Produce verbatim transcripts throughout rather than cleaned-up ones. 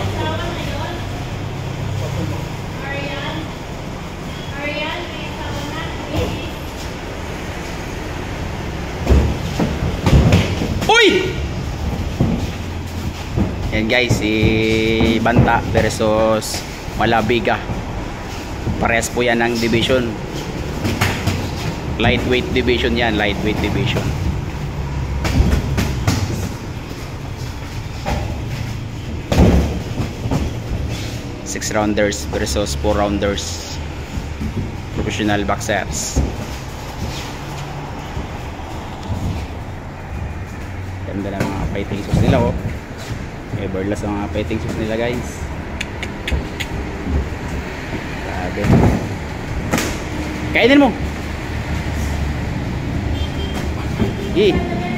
Uy! Yan guys, si Banta versus Malabiga. Parehas po yan ng division. Lightweight division yan, lightweight division. Six rounders versus four rounders. Professional boxers. Ganda ng mga fighting shoes nila oh. Everlast ang mga fighting shoes nila guys. Grabe. Kainin mo. Gi.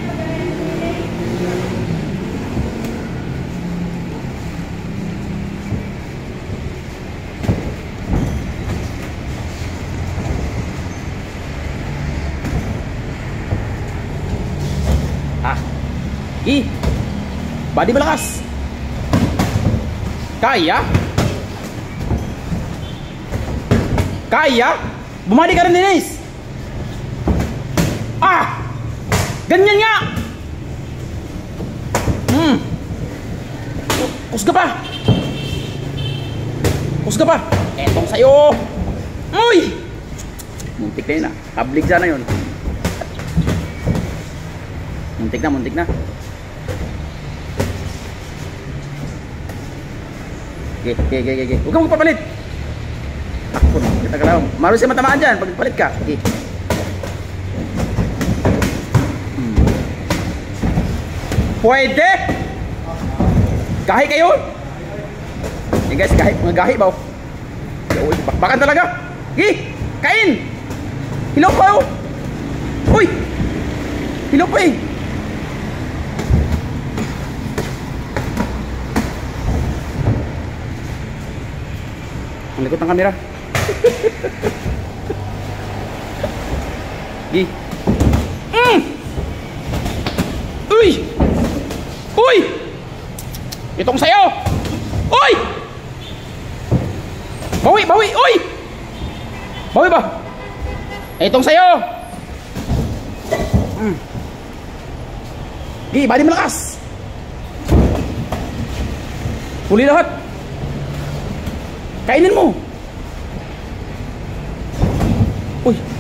Ah. Gi. Body malakas. Kaya? Kaya? Bumadi ka rin, Denise. Ah! Ganyan nga! Hmm. Kusga pa! Kusga pa! Etong sa'yo! Uy! Muntik na yun ah. Hablig sana yun. Muntik na, muntik na. Okay, okay, okay, okay. Huwag kang magpapalit. Ako, kita ka lang. Maroon siya matamaan dyan pag palit ka. Okay. Hmm. Pwede? Gahi kayo? Eh guys, gahi. Mga gahi ba? Bakbakan talaga. Okay, kain. Hilaw pa oh. Uy. Hilaw pa eh. Ang likot ng kamera. Gi. Mm! Uy! Uy! Itong sayo! Uy! Bawi, bawi! Uy! Bawi ba? Itong sayo! Mm. Gi, bali malakas! Huli lahat! Kainin mo. Uy.